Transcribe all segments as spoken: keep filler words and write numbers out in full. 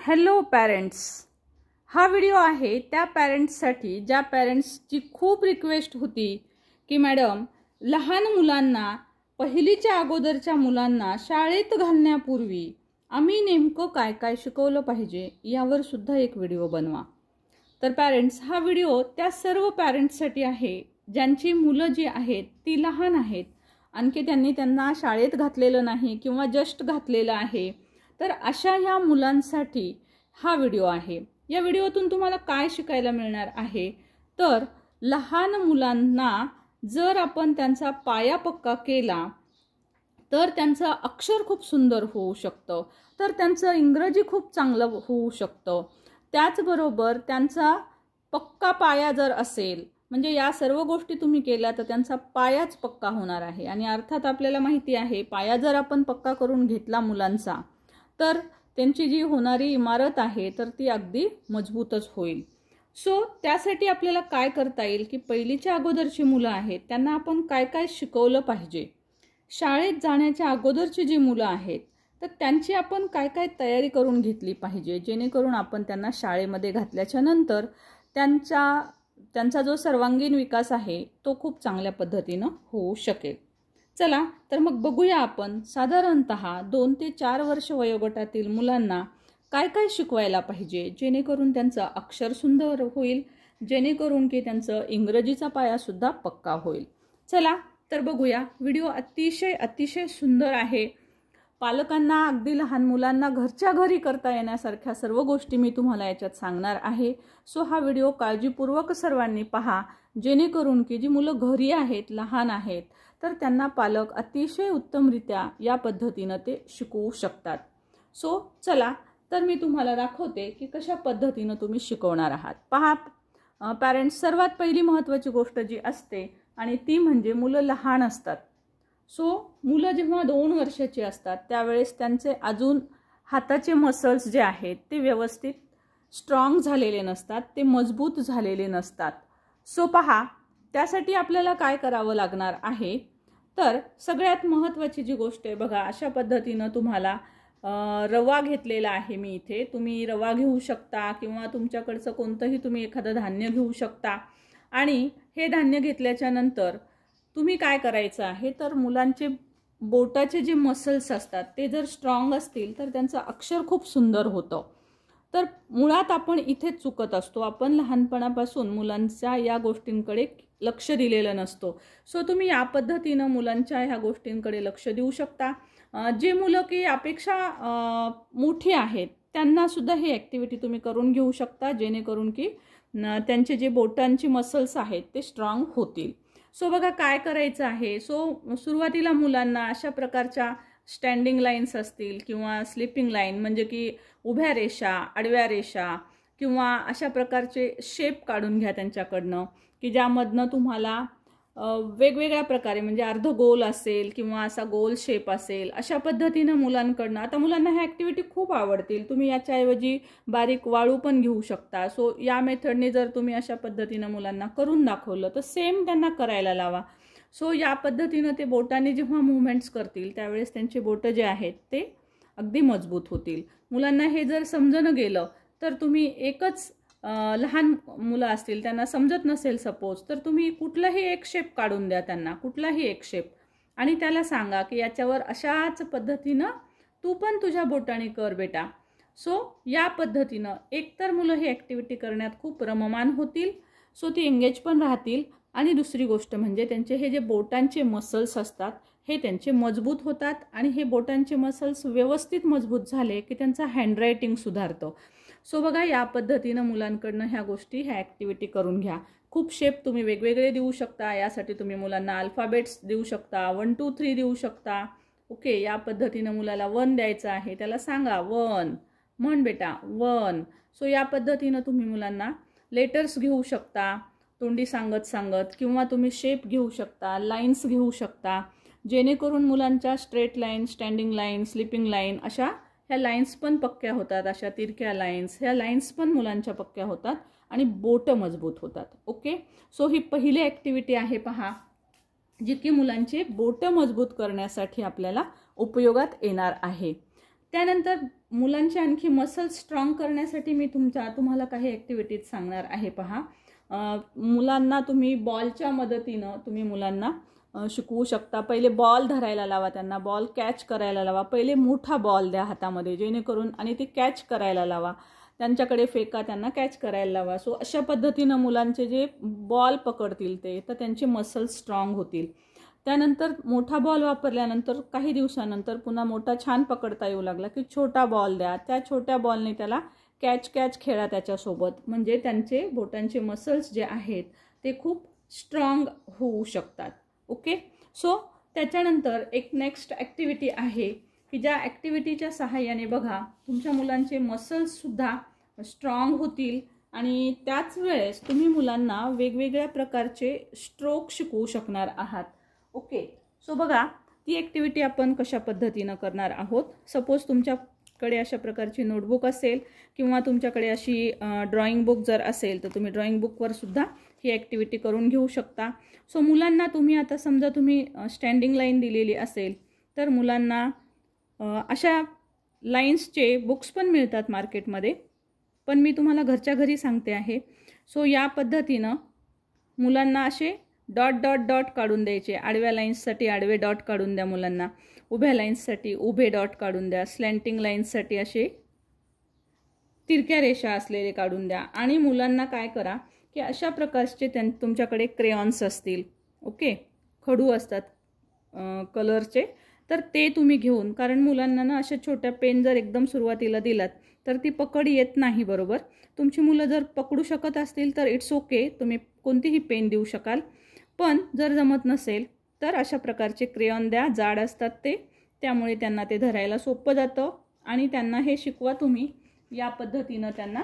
Hello parents, हा video आहे त्या पॅरेंट्ससाठी ज्या पॅरेंट्सची खूप रिक्वेस्ट होती की मॅडम लहान मुलांना पहिलीच्या अगोदरच्या मुलांना शाळेत घालण्यापूर्वी आम्ही नेमकं काय काय शिकवलं पाहिजे यावर सुद्धा एक व्हिडिओ बनवा। तर पॅरेंट्स, हा व्हिडिओ त्या सर्व पॅरेंट्ससाठी आहे ज्यांची मुलं जी आहेत ती लहान आहेत, आणखी त्यांनी त्यांना शाळेत घातलेलं नाही किंवा जस्ट घातलेलं आहे। तर अशा ह्या मुलांसाठी हा व्हिडिओ आहे। या व्हिडिओतून तुम्हाला काय शिकायला मिळणार आहे, तर लहान मुलांना जर आपण त्यांचा पाया पक्का केला तर त्यांचं अक्षर खूप सुंदर होऊ शकतं, तर त्यांचं इंग्रजी खूप चांगलं होऊ शकतं। त्याचबरोबर त्यांचा पक्का पाया जर असेल, म्हणजे या सर्व गोष्टी तुम्ही केल्या तर त्यांचा पायाच पक्का होणार आहे। आणि अर्थात आपल्याला माहिती आहे, पाया जर आपण पक्का करून घेतला मुलांचा तर त्यांची जी होणारी इमारत आहे तर ती अगदी मजबूतच होईल। सो त्यासाठी आपल्याला काय करता येईल की पहिलीच्या अगोदरची मुलं आहेत त्यांना आपण काय काय शिकवलं पाहिजे, शाळेत जाण्याच्या अगोदरची जी मुलं आहेत तर त्यांची आपण काय काय तयारी करून घेतली पाहिजे, जेणेकरून आपण त्यांना शाळेमध्ये घातल्याच्या नंतर त्यांचा त्यांचा जो सर्वांगीण विकास आहे तो खूप चांगल्या पद्धतीनं होऊ शकेल। चला तर मग बघूया आपण साधारणतः दोन ते चार वर्ष वयोगटातील मुलांना काय काय शिकवायला पाहिजे, जेणेकरून त्यांचं अक्षर सुंदर होईल, जेणेकरून की त्यांचं इंग्रजीचा पाया सुद्धा पक्का होईल। चला तर बघूया। व्हिडिओ अतिशय अतिशय सुंदर आहे। पालकांना अगदी लहान मुलांना घरच्या घरी करता येण्यासारख्या सर्व गोष्टी मी तुम्हाला याच्यात सांगणार आहे। सो हा व्हिडिओ काळजीपूर्वक सर्वांनी पहा, जेणेकरून की जी मुलं घरी आहेत, लहान आहेत, तर त्यांना पालक अतिशय उत्तमरित्या या पद्धतीने ते शिकवू शकतात। सो चला तर मी तुम्हाला दाखवते की कशा पद्धतीने तुम्ही शिकवणार आहात। पहा पॅरेंट्स, सर्वात पहिली महत्त्वाची गोष्ट जी असते आणि ती म्हणजे मुलं लहान असतात। सो मुलं जेव्हा दोन वर्षाची असतात त्यावेळेस त्यांचे अजून हाताचे मसल्स जे आहेत ते व्यवस्थित स्ट्रॉंग झालेले नसतात, ते मजबूत झालेले नसतात। सो पहा, त्यासाठी आपल्याला काय करावं लागणार आहे, तर सगळ्यात महत्त्वाची जी गोष्ट आहे बघा, अशा पद्धतीनं तुम्हाला रवा घेतलेला आहे मी इथे। तुम्ही रवा घेऊ शकता किंवा तुमच्याकडचं कोणतंही तुम्ही एखादं धान्य घेऊ शकता। आणि हे धान्य घेतल्याच्या नंतर तुम्ही काय करायचं आहे, तर मुलांचे बोटाचे जे मसल्स असतात ते जर स्ट्रॉंग असतील तर त्यांचं अक्षर खूप सुंदर होतं। तर मुळात आपण इथे चुकत असतो, आपण लहानपणापासून मुलांच्या या गोष्टींकडे लक्ष दिलेलं नसतो। सो तुम्ही या पद्धतीनं मुलांच्या ह्या गोष्टींकडे लक्ष देऊ शकता। जे मुलं की अपेक्षा मोठी आहेत त्यांना सुद्धा ही ॲक्टिव्हिटी तुम्ही करून घेऊ शकता, जेणेकरून की त्यांचे जे बोटांची मसल्स आहेत ते स्ट्रॉंग होतील। सो बघा काय करायचं आहे। सो सुरुवातीला मुलांना अशा प्रकारच्या स्टँडिंग लाईन्स असतील किंवा स्लिपिंग लाईन, म्हणजे की उभ्या रेषा, आडव्या रेषा किंवा अशा प्रकारचे शेप काढून घ्या त्यांच्याकडनं, की ज्यामधनं तुम्हाला वेगवेगळ्या प्रकारे, म्हणजे अर्ध गोल असेल किंवा असा गोल शेप असेल, अशा पद्धतीनं मुलांकडनं, आता मुलांना ह्या ॲक्टिव्हिटी खूप आवडतील। तुम्ही याच्याऐवजी बारीक वाळू पण घेऊ शकता। सो या मेथडने जर तुम्ही अशा पद्धतीनं मुलांना करून दाखवलं तर सेम त्यांना करायला लावा। सो या पद्धतीनं ते बोटांनी जेव्हा मूवमेंट्स करतील त्यावेळेस त्यांचे बोटं जे आहेत ते अगदी मजबूत होतील। मुलांना हे जर समजणं गेलं तर तुम्ही एकच लहान मुलं असतील त्यांना समजत नसेल सपोज, तर तुम्ही कुठलाही एक शेप काढून द्या त्यांना, कुठलाही एक शेप, आणि त्याला सांगा की याच्यावर अशाच पद्धतीनं तू पण तुझ्या बोटाने कर बेटा। सो या पद्धतीनं एकतर मुलं ही ॲक्टिव्हिटी करण्यात खूप रममान होतील, सो ती एंगेज पण राहतील। आणि दुसरी गोष्ट म्हणजे त्यांचे हे जे बोटांचे मसल्स असतात हे त्यांचे मजबूत होतात, आणि हे बोटांचे मसल्स व्यवस्थित मजबूत झाले की त्यांचं हँडरायटिंग सुधारतं। सो बघा, या पद्धतीनं मुलांकडनं ह्या गोष्टी, ह्या ॲक्टिव्हिटी करून घ्या। खूप शेप तुम्ही वेगवेगळे देऊ शकता, यासाठी तुम्ही मुलांना अल्फाबेट्स देऊ शकता, वन टू थ्री देऊ शकता। ओके, या पद्धतीनं मुलाला वन द्यायचं आहे, त्याला सांगा वन, म्हण बेटा वन। सो या पद्धतीनं तुम्ही मुलांना लेटर्स घेऊ शकता तोंडी सांगत सांगत, किंवा तुम्ही शेप घेऊ शकता, लाईन्स घेऊ शकता, जेणेकरून मुलांच्या straight line, standing line, sleeping line अशा ह्या लाईन्स पण पक्क्या होतात, अशा तिरक्या लाईन्स, ह्या लाईन्स पण मुलांच्या पक्क्या होतात आणि बोटं मजबूत होतात। ओके, सो ही पहिली ॲक्टिव्हिटी आहे पहा, जी की मुलांचे बोटं मजबूत करण्यासाठी आपल्याला उपयोगात येणार आहे। त्यानंतर मुलांचे आणखी मसल्स स्ट्रॉंग करण्यासाठी मी तुमच्या तुम्हाला काही ॲक्टिव्हिटीज सांगणार आहे. पहा, मुलांना तुम्ही बॉलच्या मदतीनं तुम्ही मुलांना शिकवू शकता. पहिले बॉल धरायला लावा, त्यांना बॉल कॅच करायला लावा. पहिले मोठा बॉल द्या हातामध्ये, जेणेकरून आणि ते कॅच करायला लावा. त्यांच्याकडे फेका, त्यांना कॅच करायला लावा. सो अशा पद्धतीनं मुलांचे जे बॉल पकडतील ते तर त्यांचे मसल्स स्ट्रॉंग होतील. त्यानंतर मोठा बॉल वापरल्यानंतर काही दिवसानंतर पुन्हा मोठा छान पकडता येऊ लागला की छोटा बॉल द्या. त्या छोट्या बॉलने त्याला कॅच कॅच खेळा त्याच्यासोबत, म्हणजे त्यांचे बोटांचे मसल्स जे आहेत ते खूप स्ट्रॉंग होऊ शकतात. ओके. सो त्याच्यानंतर एक नेक्स्ट ॲक्टिव्हिटी आहे की ज्या ॲक्टिव्हिटीच्या सहाय्याने बघा तुमच्या मुलांचे मसल्ससुद्धा स्ट्रॉंग होतील आणि त्याच वेळेस तुम्ही मुलांना वेगवेगळ्या प्रकारचे स्ट्रोक शिकवू शकणार आहात. ओके. सो बघा ती ॲक्टिव्हिटी आपण कशा पद्धतीनं करणार आहोत. सपोज तुमच्याकडे अशा प्रकारची नोटबुक असेल किंवा तुमच्याकडे अशी ड्रॉइंग बुक जर असेल तर तुम्ही ड्रॉइंग बुकवर सुद्धा ही ॲक्टिव्हिटी करून घेऊ शकता. सो मुलांना तुम्ही आता समजा तुम्ही स्टँडिंग लाईन दिलेली असेल तर मुलांना अशा लाईन्सचे बुक्स पण मिळतात मार्केटमध्ये, पण मी तुम्हाला घरच्या घरी सांगते आहे. सो या पद्धतीनं मुलांना असे डॉट डॉट डॉट काढून द्यायचे. आडव्या लाईन्ससाठी आडवे डॉट काढून द्या मुलांना, उभ्या लाईन्ससाठी उभे डॉट काढून द्या, स्लँटिंग लाईन्ससाठी असे तिरक्या रेषा असलेले काढून द्या. आणि मुलांना काय करा की अशा प्रकारचे त्यां तुमच्याकडे क्रेयॉन्स असतील, ओके, खडू असतात कलरचे, तर ते तुम्ही घेऊन, कारण मुलांना ना अशा छोट्या पेन जर एकदम सुरुवातीला दिलात तर ती पकड येत नाही बरोबर. तुमची मुलं जर पकडू शकत असतील तर इट्स ओके, तुम्ही कोणतीही पेन देऊ शकाल. पण जर जमत नसेल तर अशा प्रकारचे क्रेयॉन द्या, जाड असतात ते, त्यामुळे त्यांना ते धरायला सोपं जातं. आणि त्यांना हे शिकवा तुम्ही या पद्धतीनं त्यांना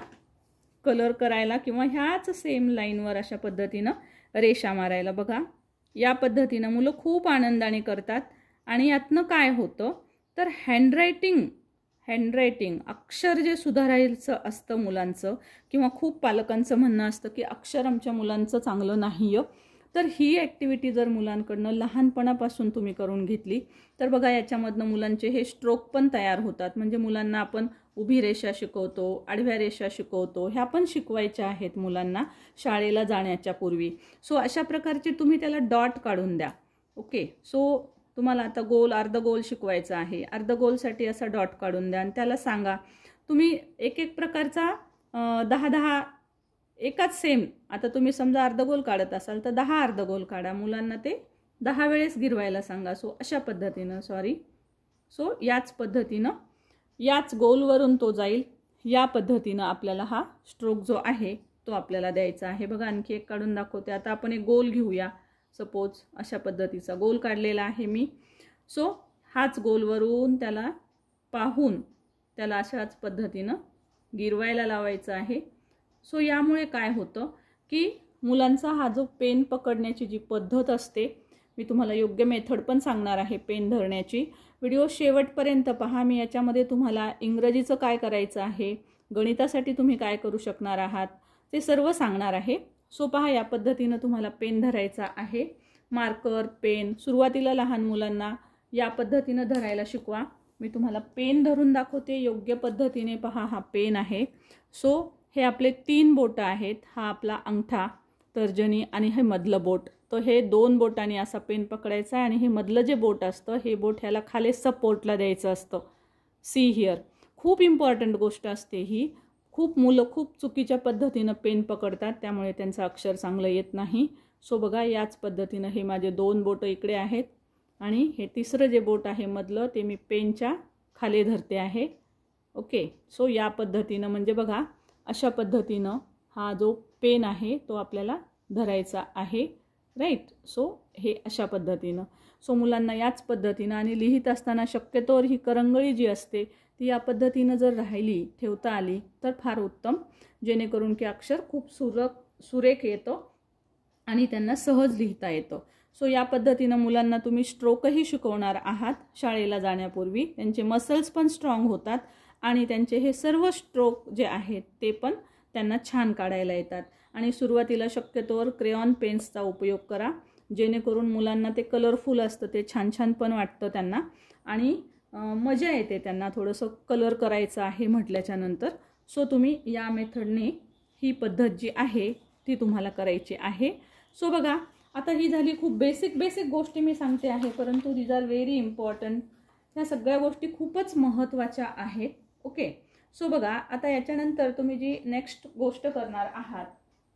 कलर करायला किंवा ह्याच सेम लाईनवर अशा पद्धतीनं रेषा मारायला. बघा या पद्धतीनं मुलं खूप आनंदाने करतात. आणि यातनं काय होतं तर हँडरायटिंग हँडरायटिंग अक्षर जे सुधारायचं असतं मुलांचं, किंवा खूप पालकांचं म्हणणं असतं की अक्षर आमच्या मुलांचं चांगलं नाही आहे, तर ही ॲक्टिव्हिटी जर मुलांकडनं लहानपणापासून तुम्ही करून घेतली तर बघा याच्यामधनं मुलांचे हे स्ट्रोक पण तयार होतात. म्हणजे मुलांना आपण उभी रेषा शिकवतो, आडव्या रेषा शिकवतो, ह्या पण शिकवायच्या आहेत मुलांना शाळेला जाण्याच्या पूर्वी. सो अशा प्रकारचे तुम्ही त्याला डॉट काढून द्या. ओके. सो तुम्हाला आता गोल अर्धगोल शिकवायचं आहे, अर्धगोलसाठी असा डॉट काढून द्या आणि त्याला सांगा तुम्ही एक एक प्रकारचा दहा दहा एकाच सेम, आता तुम्ही समजा अर्धगोल काढत असाल तर दहा अर्धगोल काढा, मुलांना ते दहा वेळेस गिरवायला सांगा. सो अशा पद्धतीनं सॉरी सो याच पद्धतीनं याच गोलवरून तो जाईल, या पद्धतीनं आपल्याला हा स्ट्रोक जो आहे तो आपल्याला द्यायचा आहे. बघा आणखी एक काढून दाखवते. आता आपण एक गोल घेऊया. सपोज अशा पद्धतीचा गोल काढलेला आहे मी. सो हाच गोलवरून त्याला पाहून त्याला अशाच पद्धतीनं गिरवायला लावायचं आहे. सो यामुळे काय होतं की मुलांचा हा जो पेन पकडण्याची जी पद्धत असते, मी तुम्हाला योग्य मेथड पण सांगणार आहे पेन धरण्याची. व्हिडिओ शेवटपर्यंत पहा. मी याच्यामध्ये तुम्हाला इंग्रजीचं काय करायचं आहे, गणितासाठी तुम्ही काय करू शकणार आहात ते सर्व सांगणार आहे. सो पहा या पद्धतीनं तुम्हाला पेन धरायचा आहे. मार्कर पेन सुरुवातीला लहान मुलांना या पद्धतीनं धरायला शिकवा. मी तुम्हाला पेन धरून दाखवते योग्य पद्धतीने. पहा हा पेन आहे. सो हे आपले तीन बोटं आहेत. हा आपला अंगठा, तर्जनी आणि हे मधलं बोट. तर हे दोन बोटांनी असा पेन पकडायचा आहे आणि हे मधलं जे बोट असतं हे बोट ह्याला खाली सपोर्टला द्यायचं असतं. See here. खूप इम्पॉर्टंट गोष्ट असते ही. खूप मुलं खूप चुकीच्या पद्धतीनं पेन पकडतात, त्यामुळे त्यांचं अक्षर चांगलं येत नाही. सो बघा याच पद्धतीनं हे माझे दोन बोटं इकडे आहेत आणि हे तिसरं जे बोट आहे मधलं ते मी पेनच्या खाली धरते आहे. ओके. सो या पद्धतीनं म्हणजे बघा अशा पद्धतीनं हा जो पेन आहे तो आपल्याला धरायचा आहे. राईट. सो हे अशा पद्धतीनं. सो मुलांना याच पद्धतीनं आणि लिहित असताना शक्यतोवर ही करंगळी जी असते ती या पद्धतीनं जर राहिली ठेवता आली तर फार उत्तम, जेणेकरून की अक्षर खूप सुरक सुरेख येतं आणि त्यांना सहज लिहिता येतं. सो या पद्धतीनं मुलांना तुम्ही स्ट्रोकही शिकवणार आहात शाळेला जाण्यापूर्वी. त्यांचे मसल्स पण स्ट्रॉंग होतात आणि त्यांचे हे सर्व स्ट्रोक जे आहेत ते पण त्यांना छान काढायला येतात. आणि सुरुवातीला शक्यतोवर क्रेयॉन पेन्सचा उपयोग करा, जेणेकरून मुलांना ते कलरफुल असतं, ते छान छान पण वाटतं त्यांना. आणि मजा येते त्यांना थोडंसं कलर करायचं आहे म्हटल्याच्या नंतर. सो तुम्ही या मेथडने ही पद्धत जी आहे ती तुम्हाला करायची आहे. सो बघा, आता ही झाली खूप बेसिक बेसिक गोष्टी मी सांगते आहे, परंतु दीज आर व्हेरी इम्पॉर्टंट. ह्या सगळ्या गोष्टी खूपच महत्त्वाच्या आहेत. ओके. सो बघा, आता याच्यानंतर तुम्ही जी नेक्स्ट गोष्ट करणार आहात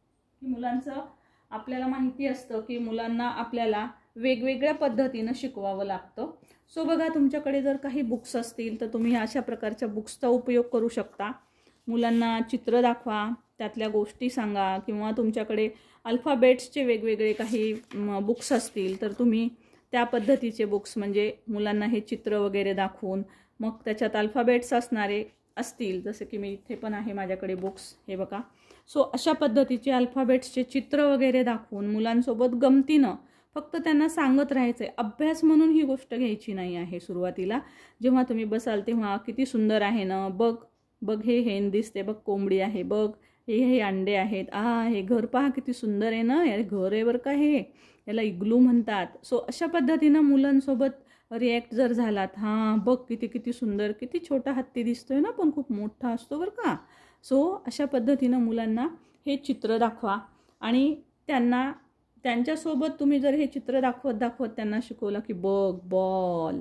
की मुलांचं आपल्याला माहिती असतं की मुलांना आपल्याला वेगवेगळ्या पद्धतीनं शिकवावं लागतं. सो बघा, तुमच्याकडे जर काही बुक्स असतील तर तुम्ही अशा प्रकारच्या बुक्सचा उपयोग करू शकता. मुलांना चित्र दाखवा, त्यातल्या गोष्टी सांगा, किंवा तुमच्याकडे अल्फाबेट्सचे वेगवेगळे काही बुक्स असतील तर तुम्ही त्या पद्धतीचे बुक्स, म्हणजे मुलांना हे चित्र वगैरे दाखवून मग त्याच्यात अल्फाबेट्स असणारे असतील, जसे की मी इथे पण आहे माझ्याकडे बुक्स, हे बघा. सो अशा पद्धतीचे अल्फाबेट्सचे चित्र वगैरे दाखवून मुलांसोबत गमतीनं फक्त त्यांना सांगत राहायचं आहे. अभ्यास म्हणून ही गोष्ट घ्यायची नाही आहे. सुरुवातीला जेव्हा तुम्ही बसाल तेव्हा किती सुंदर आहे ना, बघ बघ हे हेन दिसते, बघ कोंबडी आहे, बघ हे हे अंडे आहेत, आ हे घर पहा किती सुंदर आहे ना, यार घर आहे बरं का, हे याला इग्लू म्हणतात. सो अशा पद्धतीनं मुलांसोबत रिॲक्ट जर झालात, हां बघ किती किती सुंदर, किती छोटा हत्ती दिसतोय ना, पण खूप मोठा असतो बरं का. सो अशा पद्धतीनं मुलांना हे चित्र दाखवा आणि त्यांना त्यांच्यासोबत तुम्ही जर हे चित्र दाखवत दाखवत त्यांना शिकवलं की बघ बॉल,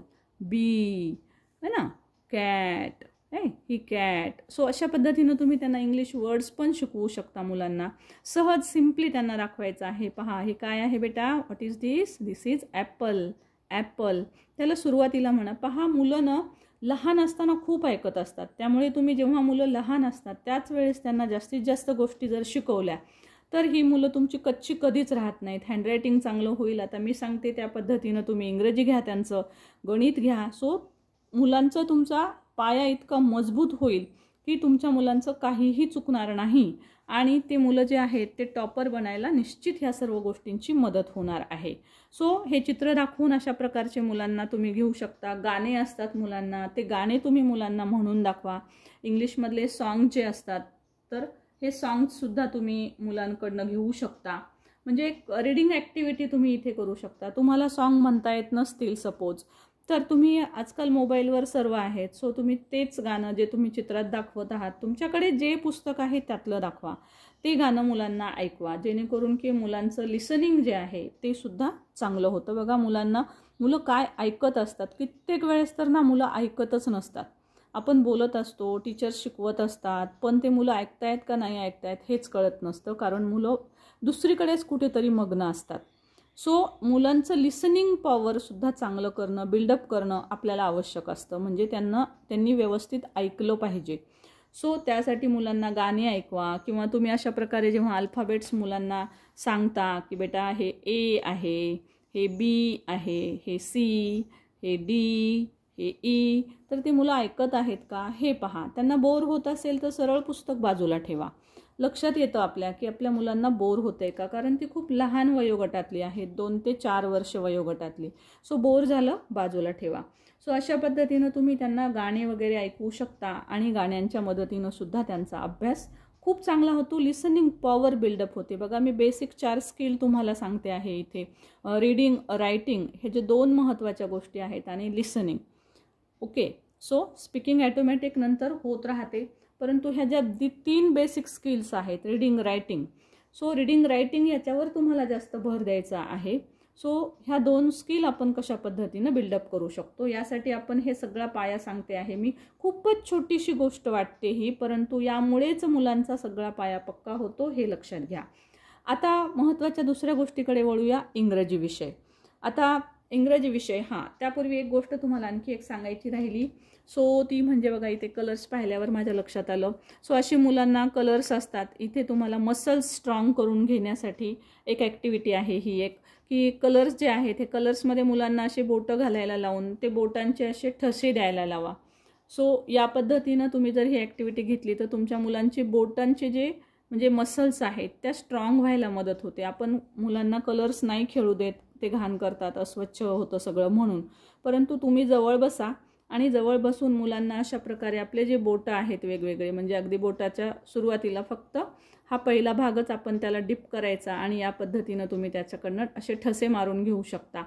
बी है ना, कॅट, ए ही कॅट. सो अशा पद्धतीनं तुम्ही त्यांना इंग्लिश वर्ड्स पण शिकवू शकता मुलांना. सहज सिम्पली त्यांना दाखवायचं आहे. पहा हे काय आहे बेटा, what is this, this is apple, apple. त्याला सुरुवातीला म्हणा. पहा, मुलं ना लहान असताना खूप ऐकत असतात, त्यामुळे तुम्ही जेव्हा मुलं लहान असतात त्याच वेळेस त्यांना जास्तीत जास्त गोष्टी जर शिकवल्या तर ही मुलं तुमची कच्ची कधीच राहत नाहीत. हँडरायटिंग चांगलं होईल. आता मी सांगते त्या पद्धतीनं तुम्ही इंग्रजी घ्या, त्यांचं गणित घ्या. सो मुलांचं तुमचा पाया इतका मजबूत होईल की तुमच्या मुलांचं काहीही चुकणार नाही आणि ते मुलं जे आहेत ते टॉपर बनायला निश्चित ह्या सर्व गोष्टींची मदत होणार आहे. सो हे चित्र दाखवून अशा प्रकारचे मुलांना तुम्ही घेऊ शकता. गाणे असतात मुलांना, ते गाणे तुम्ही मुलांना म्हणून दाखवा. इंग्लिशमधले सॉन्ग जे असतात तर हे सॉन्गसुद्धा तुम्ही मुलांकडनं घेऊ शकता. म्हणजे एक रीडिंग ॲक्टिव्हिटी तुम्ही इथे करू शकता. तुम्हाला सॉन्ग म्हणता येत नसतील सपोज, तर तुम्ही आजकाल मोबाईलवर सर्व आहेत. सो तुम्ही तेच गाणं जे तुम्ही चित्रात दाखवत आहात, तुमच्याकडे जे पुस्तक आहे त्यातलं दाखवा, ते गाणं मुलांना ऐकवा, जेणेकरून की मुलांचं लिसनिंग जे आहे ते सुद्धा चांगलं होतं. बघा, मुलांना मुलं काय ऐकत असतात, कित्येक वेळेस तर ना मुलं ऐकतच नसतात. आपण बोलत असतो, टीचर्स शिकवत असतात, पण ते मुलं ऐकतायत का नाही ऐकतायत हेच कळत नसतं, कारण मुलं दुसरीकडेच कुठेतरी मग्न असतात. सो मुलांचं लिसनिंग पॉवरसुद्धा चांगलं करणं, बिल्डअप करणं आपल्याला आवश्यक असतं. म्हणजे त्यांना त्यांनी व्यवस्थित ऐकलं पाहिजे. सो त्यासाठी मुलांना गाणी ऐकवा, किंवा तुम्ही अशा प्रकारे जेव्हा अल्फाबेट्स मुलांना सांगता की बेटा हे ए आहे, हे बी आहे, हे सी, हे डी, हे ई, तर ते मुलं ऐकत आहेत का हे पहा. त्यांना बोर होत असेल तर सरळ पुस्तक बाजूला ठेवा. लक्षात येतं आपल्या की आपल्या मुलांना बोर होतंय का, कारण ती खूप लहान वयोगटातली आहेत, दोन ते चार वर्ष वयोगटातली. सो बोर झालं बाजूला ठेवा. सो अशा पद्धतीनं तुम्ही त्यांना गाणे वगैरे ऐकवू शकता आणि गाण्यांच्या मदतीनं सुद्धा त्यांचा अभ्यास खूप चांगला होतो. लिसनिंग पॉवर बिल्डअप होते. बघा, मी बेसिक चार स्किल तुम्हाला सांगते आहे इथे. रीडिंग, रायटिंग हे जे दोन महत्त्वाच्या गोष्टी आहेत, आणि listening. Okay. So speaking automatic नंतर होत राहते, परंतु ह्या ज्या तीन बेसिक स्किल्स आहेत, reading, writing, so reading writing याच्यावर तुम्हाला जास्त भर द्यायचा आहे. सो ह्या दोन स्किल आपण कशा पद्धतीनं बिल्डअप करू शकतो यासाठी आपण हे सगळा पाया सांगते आहे मी. खूपच छोटीशी गोष्ट वाटते ही, परंतु यामुळेच मुलांचा सगळा पाया पक्का होतो, हे लक्षात घ्या. आता महत्त्वाच्या दुसऱ्या गोष्टीकडे वळूया, इंग्रजी विषय. आता इंग्रजी विषय, हां त्यापूर्वी एक गोष्ट तुम्हाला आणखी एक सांगायची राहिली. सो ती म्हणजे बघा, इथे कलर्स पाहिल्यावर माझ्या लक्षात आलं. सो अशी मुलांना कलर्स असतात. इथे तुम्हाला मसल्स स्ट्रॉंग करून घेण्यासाठी एक ॲक्टिव्हिटी आहे ही एक, की कलर्स जे आहेत हे कलर्समध्ये मुलांना असे बोटं घालायला लावून ते बोटांचे असे ठसे द्यायला लावा. सो या पद्धतीनं तुम्ही जर ही ॲक्टिव्हिटी घेतली तर तुमच्या मुलांचे बोटांचे जे म्हणजे मसल्स आहेत त्या स्ट्रॉंग व्हायला मदत होते. आपण मुलांना कलर्स नाही खेळू देत, ते घाण करतात, अस्वच्छ होतं सगळं म्हणून, परंतु तुम्ही जवळ बसा आणि जवळ बसून मुलांना अशा प्रकारे आपले जे बोटं आहेत वेगवेगळे, म्हणजे अगदी बोटाच्या सुरुवातीला फक्त हा पहिला भागच आपण त्याला डिप करायचा आणि या पद्धतीनं तुम्ही त्याच्याकडनं असे ठसे मारून घेऊ शकता.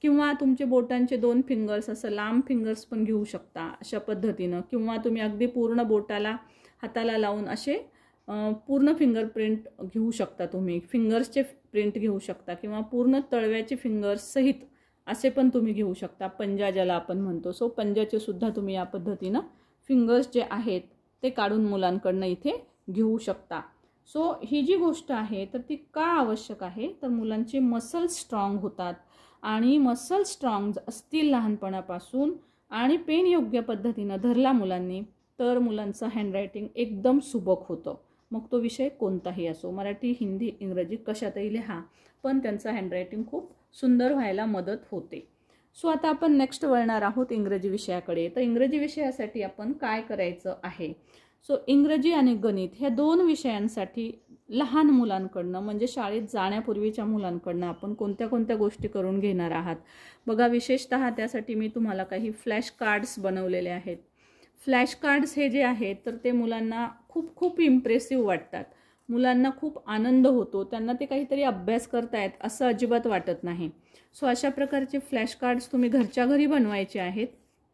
किंवा तुमचे बोटांचे दोन फिंगर्स असं लांब फिंगर्स पण घेऊ शकता अशा पद्धतीनं, किंवा तुम्ही अगदी पूर्ण बोटाला हाताला लावून असे पूर्ण फिंगरप्रिंट घेऊ शकता. तुम्ही फिंगर्सचे प्रिंट घेऊ शकता किंवा पूर्ण तळव्याचे फिंगर्स सहित असे पण तुम्ही घेऊ शकता, पंजा ज्याला आपण म्हणतो. सो पंजाचे सुद्धा तुम्ही या पद्धतीनं फिंगर्स जे आहेत ते काढून मुलांकडनं इथे घेऊ शकता. सो ही जी गोष्ट आहे तर ती का आवश्यक आहे, तर मुलांचे मसल्स स्ट्रॉंग होतात, आणि मसल स्ट्रॉंग असतील लहानपणापासून आणि पेन योग्य पद्धतीनं धरला मुलांनी तर मुलांचं हँडरायटिंग एकदम सुबक होतं. मग तो विषय कोणताही असो, मराठी, हिंदी, इंग्रजी कशातही लिहा, पण त्यांचं हँडरायटिंग खूप सुंदर व्हायला मदत होते. सो आता आपण नेक्स्ट वळणार आहोत इंग्रजी विषयाकडे. तर इंग्रजी विषयासाठी आपण काय करायचं आहे. सो इंग्रजी आणि गणित ह्या दोन विषयांसाठी लहान मुलांकडनं म्हणजे शाळेत जाण्यापूर्वीच्या मुलांकडनं आपण कोणत्या कोणत्या गोष्टी करून घेणार आहात बघा. विशेषतः त्यासाठी मी तुम्हाला काही फ्लॅश कार्ड्स बनवलेले आहेत. फ्लॅश कार्ड्स हे जे आहेत तर ते मुलांना खूप खूप इम्प्रेसिव्ह वाटतात. मुलांना खूप आनंद होतो, त्यांना ते काहीतरी अभ्यास करतायत असं अजिबात वाटत नाही. सो अशा प्रकारचे फ्लॅश कार्ड्स तुम्ही घरच्या घरी बनवायचे आहेत.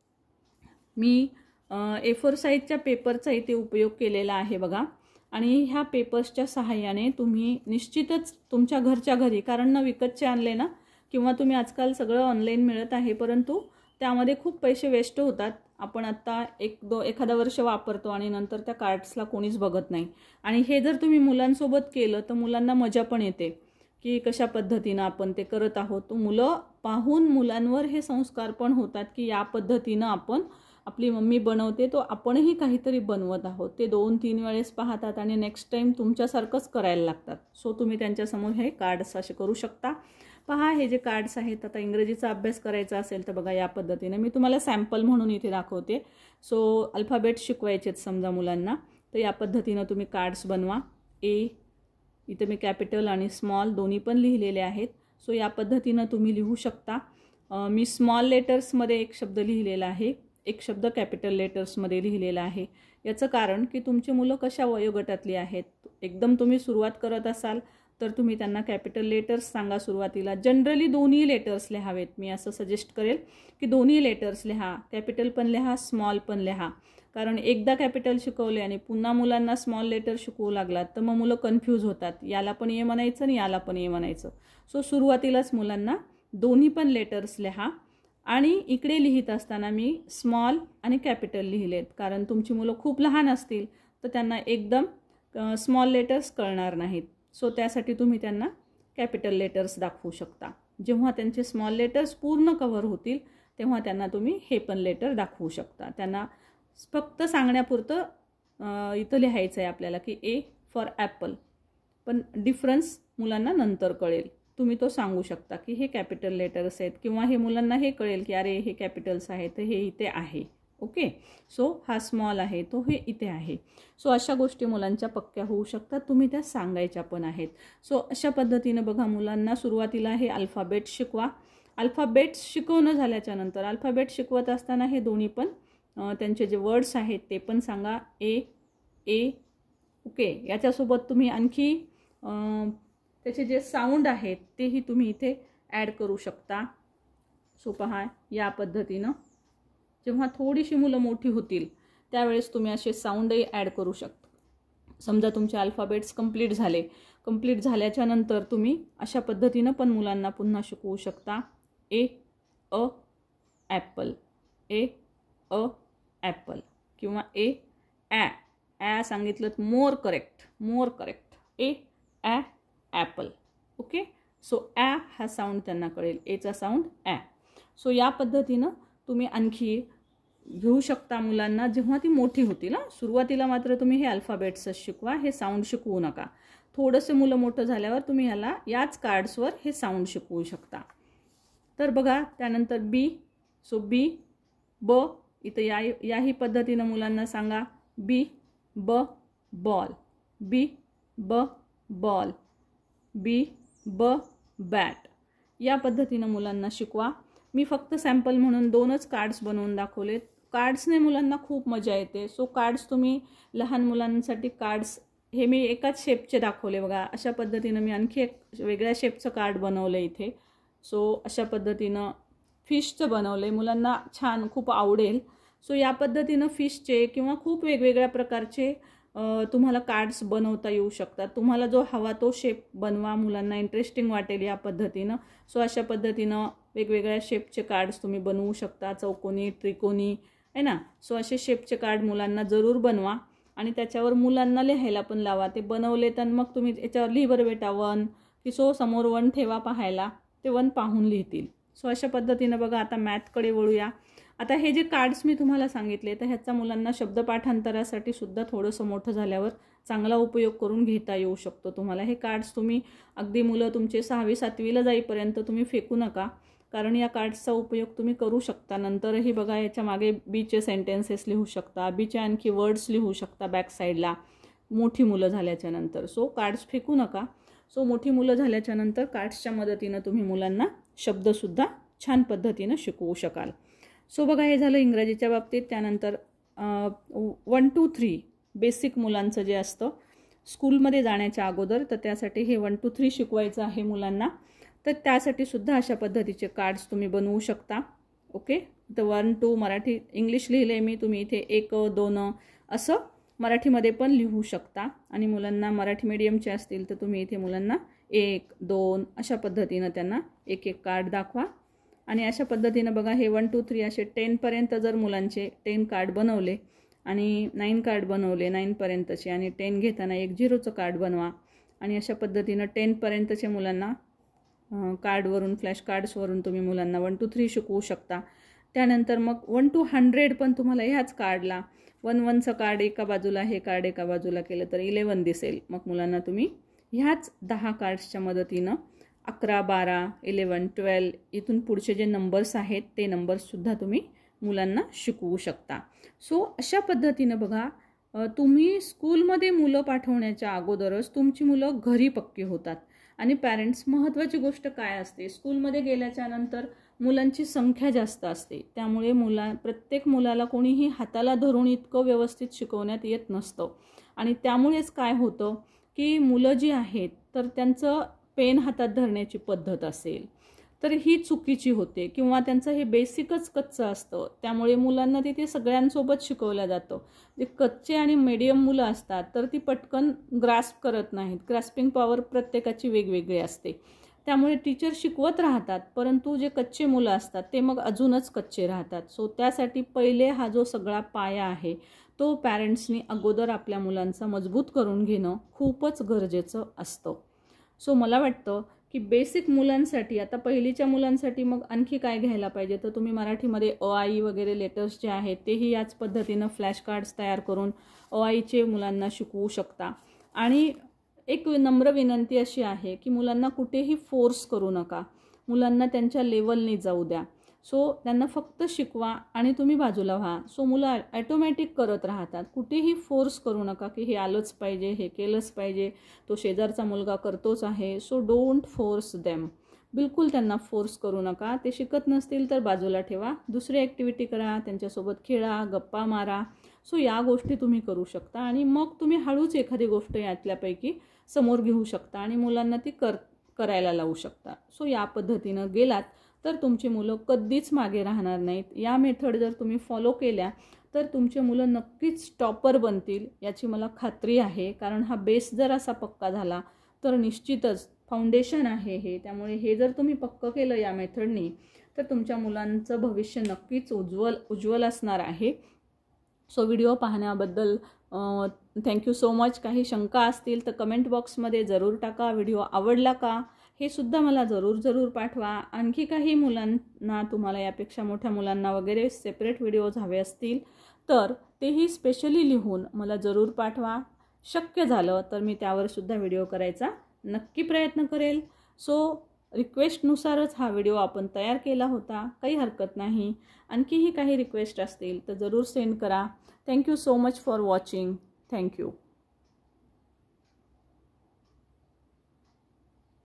मी ए फोर साईजच्या पेपरचा इथे उपयोग केलेला आहे बघा, आणि ह्या पेपर्सच्या सहाय्याने तुम्ही निश्चितच तुमच्या घरच्या घरी, कारण ना विकतचे आणले ना, किंवा तुम्ही आजकाल सगळं ऑनलाईन मिळत आहे, परंतु त्यामध्ये खूप पैसे वेस्ट होतात. आपण आत्ता एक दो एखादा वर्ष वापरतो आणि नंतर त्या कार्ड्सला कोणीच बघत नाही. आणि हे जर तुम्ही मुलांसोबत केलं तर मुलांना मजा पण येते की कशा पद्धतीनं आपण ते करत आहोत. तो मुलं पाहून मुलांवर हे संस्कार पण होतात की या पद्धतीनं आपण, आपली मम्मी बनवते तो आपणही काहीतरी बनवत आहोत. ते दोन तीन वेळेस पाहतात आणि नेक्स्ट टाईम तुमच्यासारखंच करायला लागतात. सो तुम्ही त्यांच्यासमोर हे कार्ड्स असे करू शकता. पहा हे जे कार्ड्स आहेत, आता इंग्रजीचा अभ्यास करायचा असेल तर बघा या पद्धतीने मी तुम्हाला सॅम्पल म्हणून इथे दाखवते. सो अल्फाबेट शिकवायचेत समजा मुलांना, तर या पद्धतीनं तुम्ही कार्ड्स बनवा. ए इथे मी कॅपिटल आणि स्मॉल दोन्ही पण लिहिलेले आहेत. सो या पद्धतीनं तुम्ही लिहू शकता. मी स्मॉल लेटर्समध्ये एक शब्द लिहिलेला आहे, एक शब्द कॅपिटल लेटर्समध्ये लिहिलेला आहे. याचं कारण की तुमची मुलं कशा वयोगटातली आहेत. एकदम तुम्ही सुरुवात करत असाल तर तुम्ही त्यांना कॅपिटल लेटर्स सांगा सुरुवातीला. जनरली दोन्ही लेटर्स लिहावेत. मी असं सजेस्ट करेल की दोन्ही लेटर्स लिहा, कॅपिटल पण लिहा, स्मॉल पण लिहा. कारण एकदा कॅपिटल शिकवले आणि पुन्हा मुलांना स्मॉल लेटर शिकवू लागलात तर मग मुलं कन्फ्यूज होतात, याला पण ये म्हणायचं आणि याला पण ये म्हणायचं. सो सुरुवातीलाच मुलांना दोन्ही पण लेटर्स लिहा. आणि इकडे लिहित असताना मी स्मॉल आणि कॅपिटल लिहिलेत, कारण तुमची मुलं खूप लहान असतील तर त्यांना एकदम स्मॉल लेटर्स कळणार नाहीत. सो त्यासाठी तुम्ही त्यांना कॅपिटल लेटर्स दाखवू शकता. जेव्हा त्यांचे स्मॉल लेटर्स पूर्ण कव्हर होतील तेव्हा त्यांना तुम्ही हे पण लेटर दाखवू शकता. त्यांना फक्त सांगण्यापुरतं इथं लिहायचं आहे आपल्याला की ए फॉर ॲपल, पण डिफरन्स मुलांना नंतर कळेल. तुम्ही तो सांगू शकता की हे कॅपिटल लेटर्स आहेत, किंवा हे मुलांना हे कळेल की अरे हे कॅपिटल्स आहेत तर हे इथे आहे. ओके, सो हा स्मॉल आहे तो हे इथे आहे. सो अशा गोष्टी मुलांच्या पक्क्या होऊ शकतात, तुम्ही त्या सांगायच्या पण आहेत. सो अशा पद्धतीनं बघा मुलांना सुरुवातीला हे अल्फाबेट शिकवा. अल्फाबेट्स शिकवणं झाल्याच्या नंतर अल्फाबेट शिकवत असताना हे दोन्ही पण त्यांचे जे वर्ड्स आहेत ते पण सांगा. ए ए ओके, याच्यासोबत तुम्ही आणखी त्याचे जे साऊंड आहेत तेही तुम्ही इथे ॲड करू शकता. सो पहा या पद्धतीनं जेव्हा थोडीशी मुलं मोठी होतील त्यावेळेस तुम्ही असे साऊंडही ॲड करू शकता. समजा तुमचे अल्फाबेट्स कंप्लीट झाले, कंप्लीट झाल्याच्या नंतर तुम्ही अशा पद्धतीनं पण मुलांना पुन्हा शिकवू शकता. ए अ ॲपल, ए अ ॲपल, किंवा ए ॲ ॲ सांगितलं more correct, more correct, A ॲ ॲपल. ओके, सो ॲ हा साऊंड त्यांना कळेल, एचा साऊंड ॲ. सो या पद्धतीनं तुम्ही आणखी घेऊ शकता मुलांना जेव्हा ती मोठी होतील. ना सुरुवातीला मात्र तुम्ही हे अल्फाबेट्सच शिकवा, हे साऊंड शिकवू नका. थोडंसं मुलं मोठं झाल्यावर तुम्ही ह्याला याच कार्ड्सवर हे साऊंड शिकवू शकता. तर बघा त्यानंतर बी. सो बी ब इथं या याही पद्धतीनं मुलांना सांगा. बी ब बॉल, बी ब बॉल, बी ब बॅट. या पद्धतीनं मुलांना शिकवा. मी फक्त सॅम्पल म्हणून दोनच कार्ड्स बनवून दाखवलेत. कार्ड्सने मुलांना खूप मजा येते. सो कार्ड्स तुम्ही लहान मुलांसाठी कार्ड्स हे मी एकाच शेपचे दाखवले बघा. अशा पद्धतीनं मी आणखी एक वेगळ्या शेपचं कार्ड बनवलं इथे. सो अशा पद्धतीनं फिशचं बनवलं आहे, मुलांना छान खूप आवडेल. सो या पद्धतीनं फिशचे किंवा खूप वेगवेगळ्या प्रकारचे तुम्हाला कार्ड्स बनवता येऊ शकतात. तुम्हाला जो हवा तो शेप बनवा, मुलांना इंटरेस्टिंग वाटेल या पद्धतीनं. सो अशा पद्धतीनं वेगवेगळ्या शेपचे कार्ड्स तुम्ही बनवू शकता, चौकोनी, त्रिकोणी आहे ना. सो असे शेपचे कार्ड मुलांना जरूर बनवा आणि त्याच्यावर मुलांना लिहायला पण लावा. ते बनवले तर मग तुम्ही याच्यावर लिहि बरं बेटा वन, की सो समोर वन ठेवा पाहायला, ते वन पाहून लिहितील. सो अशा पद्धतीनं बघा. आता मॅथकडे वळूया. आता हे जे कार्ड्स मी तुम्हाला सांगितले तर ह्याचा मुलांना शब्दपाठांतरासाठी सुद्धा थोडंसं मोठं झाल्यावर चांगला उपयोग करून घेता येऊ शकतो तुम्हाला. हे कार्ड्स तुम्ही अगदी मुलं तुमचे सहावी सातवीला जाईपर्यंत तुम्ही फेकू नका, कारण या कार्ड्सचा उपयोग तुम्ही करू शकता. नंतरही बघा याच्या मागे बीचे सेंटेन्सेस लिहू शकता, बीचे आणखी वर्ड्स लिहू शकता बॅक साईडला मोठी मुलं झाल्याच्या नंतर. सो कार्ड्स फेकू नका. सो मोठी मुलं झाल्याच्या नंतर कार्ड्सच्या मदतीनं तुम्ही मुलांना शब्दसुद्धा छान पद्धतीनं शिकवू शकाल. सो बघा हे झालं इंग्रजीच्या बाबतीत. त्यानंतर वन टू थ्री बेसिक मुलांचं जे असतं स्कूलमध्ये जाण्याच्या अगोदर, तर त्यासाठी हे वन टू थ्री शिकवायचं आहे मुलांना. तर त्यासाठी सुद्धा अशा पद्धतीचे कार्ड्स तुम्ही बनवू शकता. ओके, तर वन टू मराठी इंग्लिश लिहिले मी, तुम्ही इथे एक दोन असं मराठीमध्ये पण लिहू शकता. आणि मुलांना मराठी मीडियमचे असतील तर तुम्ही इथे मुलांना एक दोन अशा पद्धतीनं त्यांना एक एक कार्ड दाखवा. आणि अशा पद्धतीनं बघा हे वन टू थ्री असे टेनपर्यंत जर मुलांचे टेन कार्ड बनवले आणि नाईन कार्ड बनवले नाईनपर्यंतचे, आणि टेन घेताना एक झिरोचं कार्ड बनवा. आणि अशा पद्धतीनं टेनपर्यंतचे मुलांना कार्डवरून फ्लॅश कार्ड्सवरून तुम्ही मुलांना वन टू थ्री शिकवू शकता. त्यानंतर मग वन टू हंड्रेड पण तुम्हाला ह्याच कार्डला वन वनचं कार्ड एका बाजूला, हे कार्ड एका बाजूला केलं तर इलेवन दिसेल. मग मुलांना तुम्ही ह्याच दहा कार्ड्सच्या मदतीनं अकरा बारा इलेवन ट्वेल्व इथून पुढचे जे नंबर्स आहेत ते नंबर्ससुद्धा तुम्ही मुलांना शिकवू शकता. सो अशा पद्धतीनं बघा तुम्ही स्कूलमध्ये मुलं पाठवण्याच्या अगोदरच तुमची मुलं घरी पक्की होतात. आणि पॅरेंट्स महत्त्वाची गोष्ट काय असते, स्कूलमध्ये गेल्याच्या नंतर मुलांची संख्या जास्त असते, त्यामुळे मुला प्रत्येक मुलाला कोणीही हाताला धरून इतकं व्यवस्थित शिकवण्यात येत नसतं. आणि त्यामुळेच काय होतं की मुलं जी आहेत तर त्यांचं पेन हातात धरण्याची पद्धत असेल तर ही चुकीची होते, किंवा त्यांचं हे बेसिकच कच्चं असतं. त्यामुळे मुलांना तिथे सगळ्यांसोबत शिकवलं जातं. जे कच्चे आणि मीडियम मुलं असतात तर ती पटकन ग्रास्प करत नाहीत. ग्रास्पिंग पॉवर प्रत्येकाची वेगवेगळी असते, त्यामुळे टीचर शिकवत राहतात, परंतु जे कच्चे मुलं असतात ते मग अजूनच कच्चे राहतात. सो त्यासाठी पहिले हा जो सगळा पाया आहे तो पॅरेंट्सनी अगोदर आपल्या मुलांचा मजबूत करून घेणं खूपच गरजेचं असतं. सो मला वाटतं की बेसिक मुलांसाठी, आता पहिलीच्या मुलांसाठी मग आणखी काय घ्यायला पाहिजे, तर तुम्ही मराठीमध्ये अ आई वगैरे लेटर्स जे आहेत तेही याच पद्धतीनं फ्लॅश कार्ड्स तयार करून अ आईचे मुलांना शिकवू शकता. आणि एक नम्र विनंती अशी आहे की मुलांना कुठेही फोर्स करू नका, मुलांना त्यांच्या लेवलनी जाऊ द्या. सो त्यांना फक्त शिकवा आणि तुम्ही बाजूला व्हा. सो मुलं ॲटोमॅटिक करत राहतात. कुठेही फोर्स करू नका की हे आलंच पाहिजे, हे केलंच पाहिजे, तो शेजारचा मुलगा करतोच आहे. So don't force them. बिलकुल त्यांना फोर्स करू नका. ते शिकत नसतील तर बाजूला ठेवा, दुसरी ॲक्टिव्हिटी करा, त्यांच्यासोबत खेळा, गप्पा मारा. सो या गोष्टी तुम्ही करू शकता आणि मग तुम्ही हळूच एखादी गोष्ट यातल्यापैकी समोर घेऊ शकता आणि मुलांना ती कर करायला लावू शकता. सो या पद्धतीनं गेलात तर तुमची मुलं कधीच मागे राहणार नाहीत. या मेथड जर तुम्ही फॉलो केल्या तर तुमचे मुलं नक्कीच टॉपर बनतील याची मला खात्री आहे. कारण हा बेस जर असा पक्का झाला तर निश्चितच फाउंडेशन आहे हे, त्यामुळे हे जर तुम्ही पक्कं केलं या मेथडनी तर तुमच्या मुलांचं भविष्य नक्कीच उज्ज्वल उज्ज्वल असणार आहे. सो व्हिडिओ पाहण्याबद्दल थँक्यू सो मच. काही शंका असतील तर कमेंट बॉक्समध्ये जरूर टाका. व्हिडिओ आवडला का हे सुद्धा मला जरूर जरूर पाठवा. आणखी काही मुलांना, तुम्हाला यापेक्षा मोठ्या मुलांना वगैरे सेपरेट व्हिडिओज हवे असतील तर तेही स्पेशली लिहून मला जरूर पाठवा. शक्य झालं तर मी त्यावर सुद्धा व्हिडिओ करायचा नक्की प्रयत्न करेल. सो रिक्वेस्टनुसारच हा व्हिडिओ आपण तयार केला होता, काही हरकत नाही. आणखीही काही रिक्वेस्ट असतील तर जरूर सेंड करा. Thank you so much for watching. Thank you.